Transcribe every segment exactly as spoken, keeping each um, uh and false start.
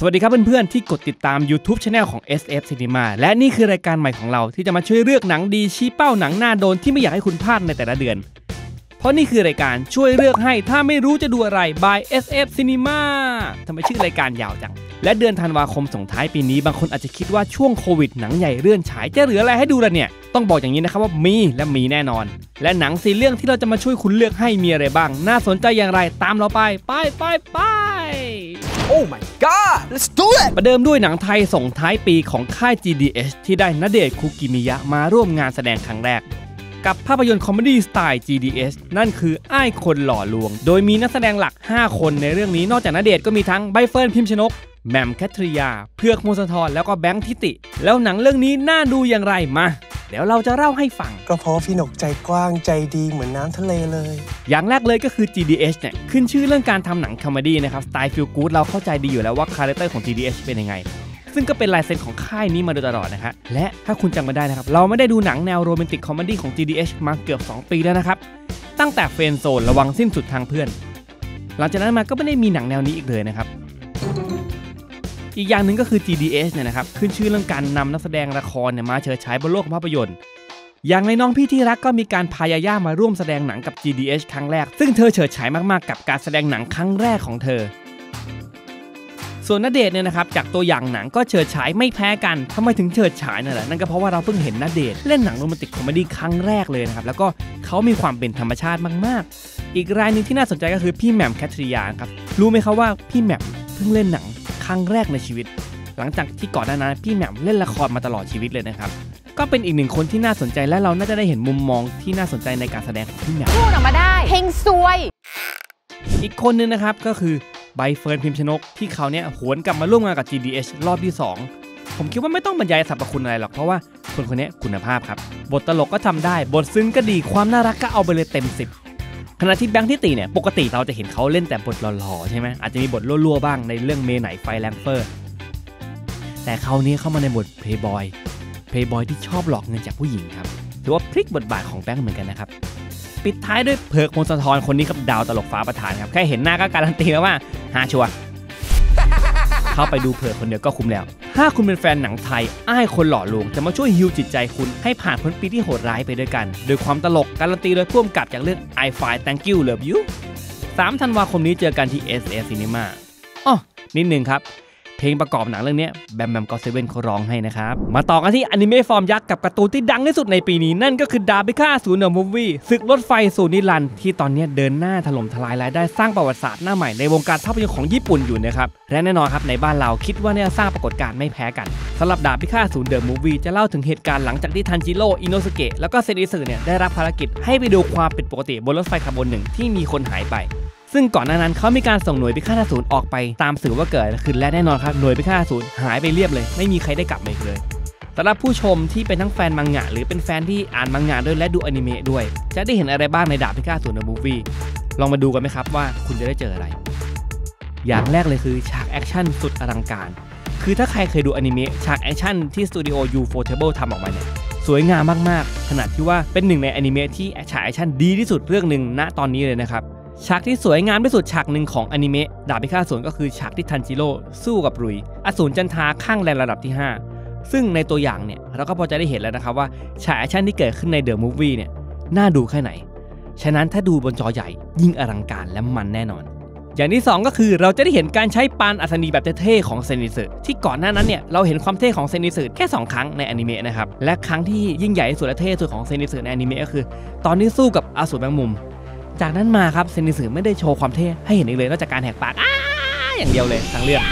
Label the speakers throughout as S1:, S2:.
S1: สวัสดีครับเพื่อนๆที่กดติดตาม YouTube Channel ของ เอส เอฟ Cinema และนี่คือรายการใหม่ของเราที่จะมาช่วยเลือกหนังดีชี้เป้าหนังน่าโดนที่ไม่อยากให้คุณพลาดในแต่ละเดือนเพราะนี่คือรายการช่วยเลือกให้ถ้าไม่รู้จะดูอะไร by เอส เอฟ Cinema ทำไมชื่อรายการยาวจังและเดือนธันวาคมส่งท้ายปีนี้บางคนอาจจะคิดว่าช่วงโควิดหนังใหญ่เลื่อนฉายจะเหลืออะไรให้ดูล่ะเนี่ยต้องบอกอย่างนี้นะครับว่ามีและมีแน่นอนและหนังสี่เรื่องที่เราจะมาช่วยคุณเลือกให้มีอะไรบ้างน่าสนใจอย่างไรตามเราไปไปไปไป
S2: Oh my god let's do it
S1: ประเดิมด้วยหนังไทยส่งท้ายปีของค่าย จี ดี เอช ที่ได้ณเดชน์ คุกิมิยะมาร่วมงานแสดงครั้งแรกกับภาพยนตร์คอมเมดี้สไตล์ จี ดี เอช นั่นคืออ้ายคนหล่อลวงโดยมีนักแสดงหลักห้าคนในเรื่องนี้นอกจากณเดชน์ก็มีทั้งใบเฟิร์น พิมชนกแหม่มแคทริยาเผือก มนสธรแล้วก็แบงค์ทิติแล้วหนังเรื่องนี้น่าดูอย่างไรมาเดี๋ยวเราจะเล่าให้ฟัง
S2: ก็เพราะพี่หนกใจกว้างใจดีเหมือนน้ำทะเลเลย
S1: อย่างแรกเลยก็คือ จี ดี เอช เนี่ยขึ้นชื่อเรื่องการทำหนังคอมเมดี้นะครับสไตล์ฟีลกู๊ดเราเข้าใจดีอยู่แล้วว่าคาแรคเตอร์ของ จี ดี เอช เป็นยังไงซึ่งก็เป็นลายเซ็นของค่ายนี้มาโดยตลอดนะครับและถ้าคุณจำมาได้นะครับเราไม่ได้ดูหนังแนวโรแมนติกคอมเมดี้ของ จี ดี เอช มาเกือบสองปีแล้วนะครับตั้งแต่เฟรนด์โซนระวังสิ้นสุดทางเพื่อนหลังจากนั้นมาก็ไม่ได้มีหนังแนวนี้อีกเลยนะครับอีกอย่างหนึ่งก็คือ จี ดี เอช เนี่ยนะครับขึ้นชื่อเรื่องการนำนักแสดงละครเนี่ยมาเฉิดฉายบนโลกภาพยนตร์อย่างในน้องพี่ที่รักก็มีการพายาย่ามาร่วมแสดงหนังกับ จี ดี เอช ครั้งแรกซึ่งเธอเฉิดฉายมากๆกับการแสดงหนังครั้งแรกของเธอส่วนณเดชน์เนี่ยนะครับจากตัวอย่างหนังก็เฉิดฉายไม่แพ้กันทำไมถึงเฉิดฉายนั่นแหละนั่นก็เพราะว่าเราเพิ่งเห็นณเดชน์เล่นหนังโรแมนติกคอมเมดี้ครั้งแรกเลยนะครับแล้วก็เขามีความเป็นธรรมชาติมากๆอีกรายหนึ่งที่น่าสนใจก็คือพี่แหม่มแคทริยาครับรู้ไหมครับว่าพี่แหม่มเพิ่งเล่นหนังครั้งแรกในชีวิตหลังจากที่ก่อนหน้านั้นพี่แหม่มเล่นละครมาตลอดชีวิตเลยนะครับก็เป็นอีกหนึ่งคนที่น่าสนใจและเราน่าจะได้เห็นมุมมองที่น่าสนใจในการแสดงของพี่แหม่ม
S3: พูดออกมาได้เฮงซวย
S1: อีกคนนึงนะครับก็คือใบเฟิร์น พิมชนกที่เขาเนี่ยหวนกลับมาร่วมงานกับ จี ดี เอช รอบที่สองผมคิดว่าไม่ต้องบรรยายสรรพคุณอะไรหรอกเพราะว่าคนคนนี้คุณภาพครับบทตลกก็ทำได้บทซึ้งก็ดีความน่ารักก็เอาไปเลยเต็มสิบขณะที่แบงค์ทิติเนี่ยปกติเราจะเห็นเขาเล่นแต่บทหล่อๆใช่ไหมอาจจะมีบทรั่วๆบ้างในเรื่องเมไหนไฟแรงเฟอร์แต่เขานี้เข้ามาในบทเพลย์บอยเพลย์บอยที่ชอบหลอกเงินจากผู้หญิงครับถือว่าพลิกบทบาทของแบงค์เหมือนกันนะครับปิดท้ายด้วยเผือก มนสธรคนนี้กับดาวตลกฟ้าประธานครับแค่เห็นหน้าก็การันตีแล้วว่าฮาชัวเข้าไปดูเผือกคนเดียวก็คุ้มแล้วถ้าคุณเป็นแฟนหนังไทยอ้ายคนหล่อลวงจะมาช่วยฮีลจิตใจคุณให้ผ่านพ้นปีที่โหดร้ายไปด้วยกันโดยความตลกการันตีโดยพ่วงกับจากเรื่อง I Fight Thank You Love You สามธันวาคมนี้เจอกันที่ เอส เอฟ Cinema อ๋อนิดนึงครับเพลงประกอบหนังเรื่องนี้แบมแบมก็เซเว่นเขาร้องให้นะครับมาต่อกันที่อนิเมะฟอร์มยักษ์กับการ์ตูนที่ดังที่สุดในปีนี้นั่นก็คือดาบิค่าศูนย์เดอะมูฟวี่ศึกรถไฟสู่นิรันดร์ที่ตอนนี้เดินหน้าถล่มทลายรายได้สร้างประวัติศาสตร์หน้าใหม่ในวงการภาพยนตร์ของญี่ปุ่นอยู่นะครับและแน่นอนครับในบ้านเราคิดว่าเนี่ยสร้างปรากฏการณ์ไม่แพ้กันสำหรับดาบิค่าศูนย์เดอะมูฟวี่จะเล่าถึงเหตุการณ์หลังจากที่ทันจิโร่อิโนสุเกะแล้วก็เซนิสึเนี่ยได้รับภารกิจให้ไปดูความผิดปกติบนรถไฟขบวนหนึ่งที่มีคนหายไปซึ่งก่อนหน้านั้นเขามีการส่งหน่วยพิฆาตอสูรออกไปตามสืบว่าเกิดอะไรขึ้นและแน่นอนครับหน่วยพิฆาตอสูรหายไปเรียบเลยไม่มีใครได้กลับมาอีกเลยสำหรับผู้ชมที่เป็นทั้งแฟนมังงะหรือเป็นแฟนที่อ่านมังงะด้วยและดูอนิเมะด้วยจะได้เห็นอะไรบ้างในดาบพิฆาตอสูรในมูฟวี่ลองมาดูกันไหมครับว่าคุณจะได้เจออะไรอย่างแรกเลยคือฉากแอคชั่นสุดอลังการคือถ้าใครเคยดูอนิเมะฉากแอคชั่นที่สตูดิโอ Ufotable ทำออกมาเนี่ยสวยงามมากๆขนาดที่ว่าเป็นหนึ่งในอนิเมะที่ฉากแอคชั่นดีที่สุดเรื่องหนึ่งณตอนนี้เลยนะครับฉากที่สวยงามที่สุดฉากหนึ่งของอนิเมะดาบพิฆาตอสูรก็คือฉากที่ทันจิโร่สู้กับรุยอสูรจันทราข้างแรงระดับที่ห้าซึ่งในตัวอย่างเนี่ยเราก็พอจะได้เห็นแล้วนะครับว่าฉากแอคชั่นที่เกิดขึ้นในเดอะมูฟวี่เนี่ยน่าดูแค่ไหนฉะนั้นถ้าดูบนจอใหญ่ยิ่งอลังการและมันแน่นอนอย่างที่สองก็คือเราจะได้เห็นการใช้ปานอัศนีแบบเท่ๆของเซนิสึที่ก่อนหน้านั้นเนี่ยเราเห็นความเท่ของเซนิสึแค่สองครั้งในอนิเมะนะครับและครั้งที่ยิ่งใหญ่ที่สุดและเท่สุดของเซนิสึในอนิเมะก็คือตอนที่สู้กับอสูรแมงมุมจากนั้นมาครับเซนิสึไม่ได้โชว์ความเท่ให้เห็นอีกเลยนอกจากการแหกปากอ้าอย่างเดียวเลยทั้งเรื่อง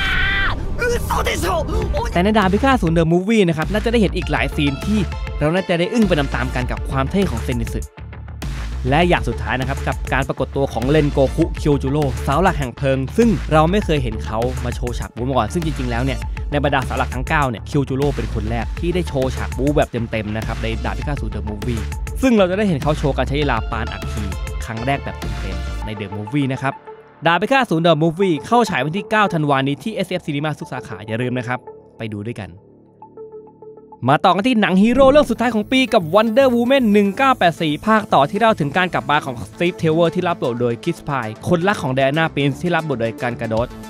S1: แต่ในดาบพิฆาตอสูรเดอะมูฟวี่นะครับน่าจะได้เห็นอีกหลายซีนที่เราน่าจะได้อึ้งไปตามๆกันกับความเท่ของเซนิสึและอย่างสุดท้ายนะครับกับการปรากฏตัวของเรนโกคุเคียวจูโร่เสาหลักแห่งเพลิงซึ่งเราไม่เคยเห็นเขามาโชว์ฉากบู๊มาก่อนซึ่งจริงๆแล้วเนี่ยในบรรดาเสาหลักทั้งเก้าเนี่ยเคียวจูโร่เป็นคนแรกที่ได้โชว์ฉากบู๊แบบเต็มๆนะครับในดาบพิฆาตอสูรเดอะมูฟวี่ซึ่งเราจะได้เห็นเขาโชว์การใช้ลีลาปานอัคคีครั้งแรกแบบเต็มๆในเดอะมูฟวี่นะครับดาบพิฆาตอสูรเดอะมูฟวี่เข้าฉายวันที่เก้าธันวาคมนี้ที่ เอส เอฟ Cinema ทุกสาขาอย่าลืมนะครับไปดูด้วยกันมาต่อกันที่หนังฮีโร่เรื่องสุดท้ายของปีกับ Wonder Woman หนึ่งเก้าแปดสี่ ภาคต่อที่เล่าถึงการกลับมาของสตีฟ เทเวอร์ที่รับบทโดยคริส พายคนรักของไดอาน่า ปรินซ์ที่รับบทโดยการกาโดต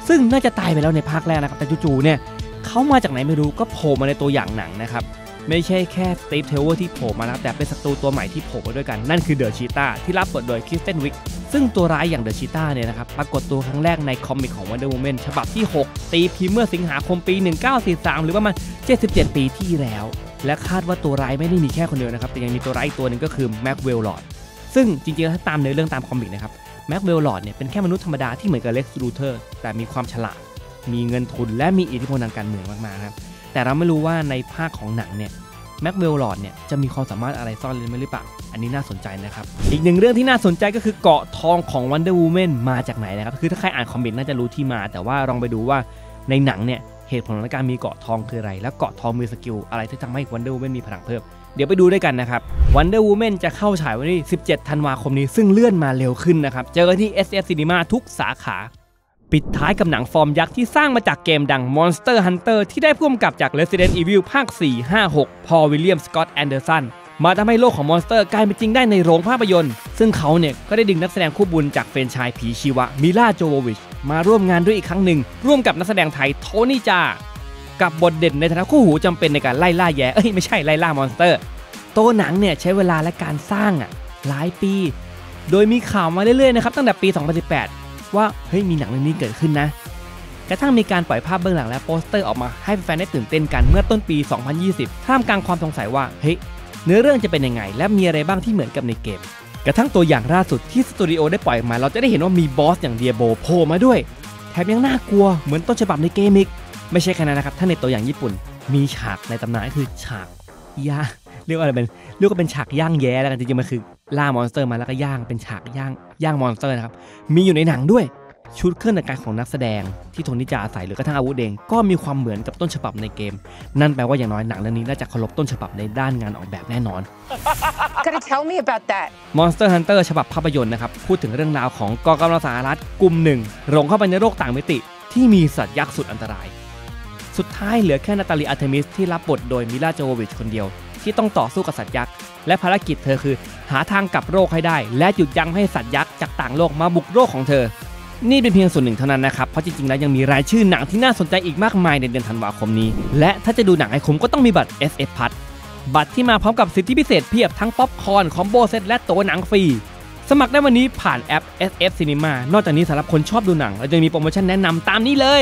S1: ซึ่งน่าจะตายไปแล้วในภาคแรกนะครับแต่จู่ๆเนี่ยเขามาจากไหนไม่รู้ก็โผล่มาในตัวอย่างหนังนะครับไม่ใช่แค่สตีฟเทลเวอร์ที่โผล่มานะแต่เป็นศัตรูตัวใหม่ที่โผล่มาด้วยกันนั่นคือเดอะชีต้าที่รับบทโดยคริสเตนวิกซึ่งตัวร้ายอย่างเดอะชีต้าเนี่ยนะครับปรากฏตัวครั้งแรกในคอมิกของ Wonder Woman ฉบับที่หกตีพิมพ์เมื่อสิงหาคมปีหนึ่งเก้าสี่สามหรือประมาณเจ็ดสิบเจ็ดปีที่แล้วและคาดว่าตัวร้ายไม่ได้มีแค่คนเดียวนะครับแต่ยังมีตัวร้ายอีกตัวหนึ่งก็คือแม็กเวลลอร์ดซึ่งจริงๆแล้วถ้าตามเนื้อเรื่องตามคอมิกนะครับแม็กเวลลอร์ดเนี่ยเป็นแค่มนุษย์ธรรมดาที่เหมือนกับเล็กซ์ลูเทอร์แต่มีความฉลาดมีเงินทุนและมีอิทธิพลทางการเมืองมากๆครับแต่เราไม่รู้ว่าในภาคของหนังเนี่ยแม็กเวลลอร์ดเนี่ยจะมีความสามารถอะไรซ่อนเร้นไว้หรือเปล่าอันนี้น่าสนใจนะครับอีกหนึ่งเรื่องที่น่าสนใจก็คือเกาะทองของ Wonder Woman มาจากไหนนะครับคือถ้าใครอ่านคอมิกน่าจะรู้ที่มาแต่ว่าลองไปดูว่าในหนังเนี่ยเหตุผลของการมีเกาะทองคืออะไรและเกาะทองมีสกิลอะไรที่ทำให้ Wonder Woman มีพลังเพิ่มเดี๋ยวไปดูด้วยกันนะครับ Wonder Woman จะเข้าฉายวันที่สิบเจ็ดธันวาคมนี้ซึ่งเลื่อนมาเร็วขึ้นนะครับเจอกันที่ เอส เอฟ Cinema ทุกสาขาปิดท้ายกับหนังฟอร์มยักษ์ที่สร้างมาจากเกมดัง Monster Hunter ที่ได้พ่วงกับจาก Resident Evil ภาค สี่ ห้า หก พอล วิลเลียม สกอตต์ แอนเดอร์สันมาทำให้โลกของมอนสเตอร์กลายเป็นจริงได้ในโรงภาพยนตร์ซึ่งเขาเนี่ยก็ได้ดึงนักแสดงคู่บุญจากแฟรนไชส์ผีชีวะมิล่าโจโววิชมาร่วมงานด้วยอีกครั้งหนึ่งร่วมกับนักแสดงไทยโทนี่จากับบทเด่นในฐานะคู่หูจำเป็นในการไล่ล่าแย่เอ้ยไม่ใช่ไล่ล่ามอนสเตอร์ตัวหนังเนี่ยใช้เวลาและการสร้างอ่ะหลายปีโดยมีข่าวมาเรื่อยๆนะครับตั้งแต่ปีสองพันสิบแปดว่าเฮ้ยมีหนังเรื่องนี้เกิดขึ้นนะกระทั่งมีการปล่อยภาพเบื้องหลังและโปสเตอร์ออกมาให้แฟนๆได้ตื่นเต้นกันเมื่อต้นปีสองพันยี่สิบท่ามกลางความสงสัยว่าเฮ้ยเนื้อเรื่องจะเป็นยังไงและมีอะไรบ้างที่เหมือนกับในเกมกระทั่งตัวอย่างล่าสุดที่สตูดิโอได้ปล่อยมาเราจะได้เห็นว่ามีบอสอย่างเดียโบโผล่มาด้วยแถมยังน่ากลัวเหมือนต้นฉบับในเกมอีกไม่ใช่แค่นั้นนะครับถ้าในตัวอย่างญี่ปุ่นมีฉากในตำนานคือฉากย่างเรียกว่าอะไรเป็นเรียกว่าเป็นฉากย่างแย้แล้วกันจริงๆมันคือล่ามอนสเตอร์มาแล้วก็ย่างเป็นฉากย่างย่างมอนสเตอร์นะครับมีอยู่ในหนังด้วยชุดเครื่องแต่งกายของนักแสดงที่โทนี่จาใส่หรือกระทั่งอาวุธเองก็มีความเหมือนกับต้นฉบับในเกมนั่นแปลว่าอย่างน้อยหนังเรื่องนี้น่าจะเคารพต้นฉบับในด้านงานออกแบบแน่นอน
S3: Gotta tell me about that
S1: Monster Hunter ฉบับภาพยนตร์นะครับพูดถึงเรื่องราวของกองกำลังสหรัฐกลุ่มหนึ่งหลงเข้าไปในโลกต่างมิติที่มีสัตว์ยักษ์สุดอันตรายสุดท้ายเหลือแค่นาตาลีอาร์เทมิสที่รับบทโดยมิล่าโจโววิชคนเดียวที่ต้องต่อสู้กับสัตว์ยักษ์และภารกิจเธอคือหาทางกลับโลกให้ได้และหยุดยั้งให้สัตว์ยักษ์จากต่างโลกมาบุกโลกของเธอนี่เป็นเพียงส่วนหนึ่งเท่านั้นนะครับเพราะจริงๆแล้วยังมีรายชื่อหนังที่น่าสนใจอีกมากมายในเดือนธันวาคมนี้และถ้าจะดูหนังให้คุ้มก็ต้องมีบัตร เอส เอฟ Plus บัตรที่มาพร้อมกับสิทธิพิเศษเพียบทั้งป๊อปคอร์นคอมโบเซตและตั๋วหนังฟรีสมัครได้วันนี้ผ่านแอป เอส เอฟ Cinema นอกจากนี้สำหรับคนชอบดูหนังเราจะมีโปรโมชั่นแนะนำตามนี้เลย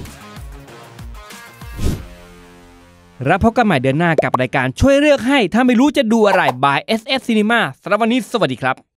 S1: รับพบกันใหม่เดือนหน้ากับรายการช่วยเลือกให้ถ้าไม่รู้จะดูอะไร by เอส เอฟ Cinema สำหรับวันนี้สวัสดีครับ